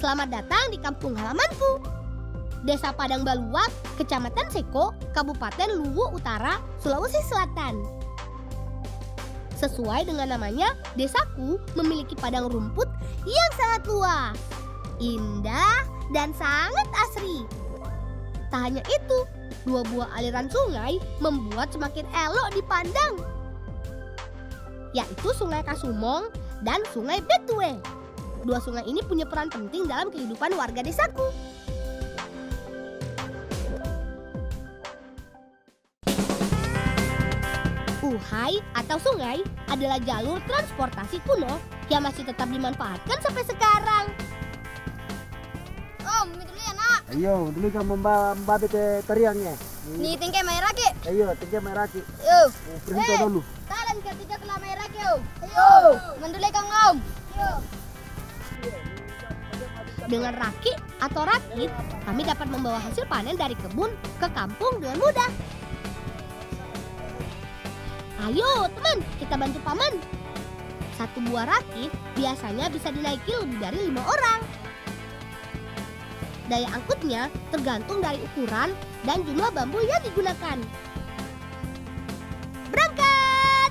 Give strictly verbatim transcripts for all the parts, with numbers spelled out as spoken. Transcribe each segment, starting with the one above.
Selamat datang di kampung halamanku. Desa Padang Baluak, Kecamatan Seko, Kabupaten Luwu Utara, Sulawesi Selatan. Sesuai dengan namanya, desaku memiliki padang rumput yang sangat luas, indah, dan sangat asri. Tak hanya itu, dua buah aliran sungai membuat semakin elok dipandang, yaitu Sungai Kasumong dan Sungai Betue. Dua sungai ini punya peran penting dalam kehidupan warga desaku. Uhai atau sungai adalah jalur transportasi kuno yang masih tetap dimanfaatkan sampai sekarang. Om, dulu ya nak. Ayo, dulu kan membawa membawa ke tariangnya. Ni tingkai merah ke? Ayo, tinggal merah ki. Yo. Perintah Eh, dulu. Talan ketiga telah merah ke? Ayo. Mendulai kang om. Yo. Dengan raki atau rakit, kami dapat membawa hasil panen dari kebun ke kampung dengan mudah. Ayo teman, kita bantu paman. Satu buah rakit biasanya bisa dinaiki lebih dari lima orang. Daya angkutnya tergantung dari ukuran dan jumlah bambu yang digunakan. Berangkat!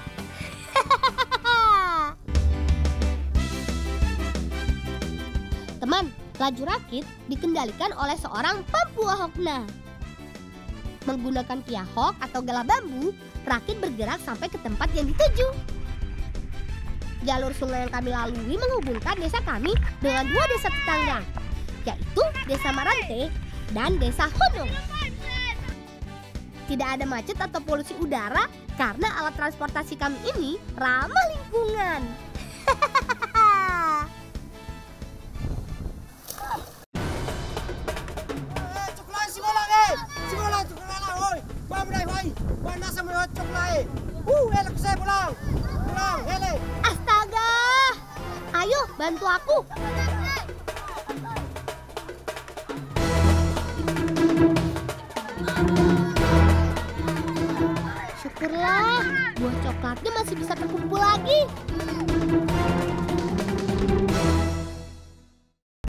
Teman, laju rakit dikendalikan oleh seorang Papua Hokna. Menggunakan piahok atau gala bambu, rakit bergerak sampai ke tempat yang dituju. Jalur sungai yang kami lalui menghubungkan desa kami dengan dua desa tetangga, yaitu Desa Marante dan Desa Honong. Tidak ada macet atau polusi udara karena alat transportasi kami ini ramah lingkungan. Astaga! Ayo, bantu aku. Syukurlah, buah coklatnya masih bisa terkumpul lagi.